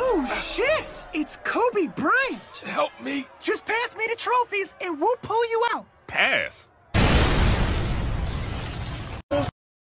Oh, shit! It's Kobe Bryant! Help me. Just pass me the trophies and we'll pull you out. Pass?